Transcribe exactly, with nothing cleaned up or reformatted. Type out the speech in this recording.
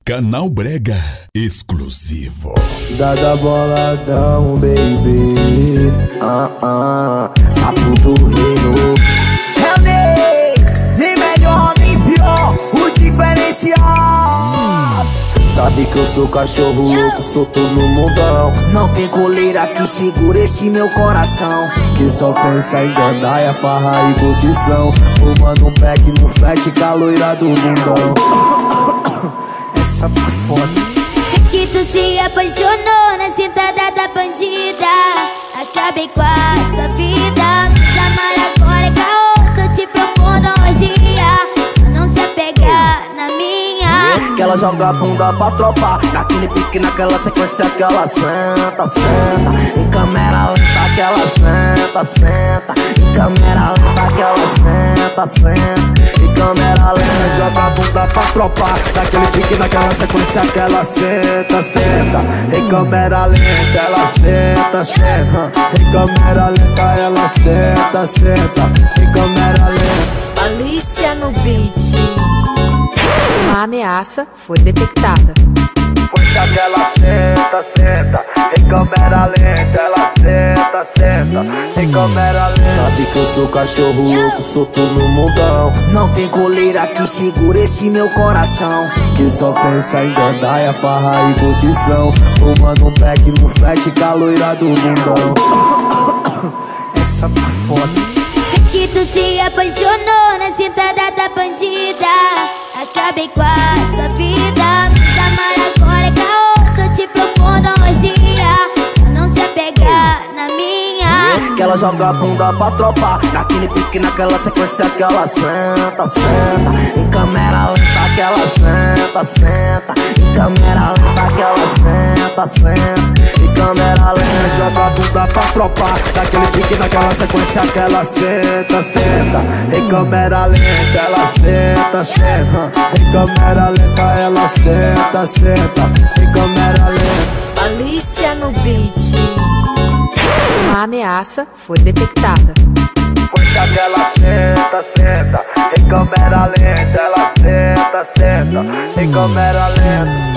Canal Brega exclusivo. Dada boladão, baby. Ah, ah, papo do reino. É o Ney, nem melhor nem pior, o diferencial. Sabe que eu sou cachorro louco, solto no mundão. Não tem coleira que segura esse meu coração, que só pensa em gandaia, farra e curtição. Fumando um pack no flat, caloira do mundão. Essa tá foda. Que tu se apaixonou na sentada da bandida. Acabei com a sua vida. Amar agora é caô, tô te propondo hoje. Só não se apegar na minha. Que ela joga a bunda pra tropa, naquele pique, naquela sequência que ela senta, senta. Em câmera lenta que ela senta, senta. Em câmera lenta que ela senta, senta. Em câmera lenta joga a bunda pra tropa, naquele pique, naquela sequência que ela senta, senta. Em câmera lenta ela senta, senta. Em câmera lenta ela senta, senta. Em câmera lenta. Alicia no beat. Uma ameaça foi detectada. Puxa que ela senta, senta. Em câmera lenta ela senta, senta. Em câmera lenta. Sabe que eu sou cachorro louco, solto no mundão. Não tem coleira que segura esse meu coração, que só pensa em gandaia, farra e curtição. Fumando um pack no flat, caloira do mundão. Essa tá foda. Que tu se apaixonou na sentada da bandida. Acabei com a sua vida. Amar agora é caô, tô te propondo hoje. Só não se apegar na minha. Que ela joga a bunda pra tropa, naquele pique, naquela sequência que ela senta, senta. Em câmera lenta que ela senta, senta. Em câmera lenta que ela senta, senta. Em câmera lenta joga a bunda pra tropa, naquele pique, naquela sequência que ela senta, senta. Em câmera lenta ela senta, senta. Em câmera lenta ela senta, senta. Em câmera lenta. Alicia no beat. Uma ameaça foi detectada. Puxa que ela senta, senta. Em câmera lenta ela senta, senta. Em câmera lenta.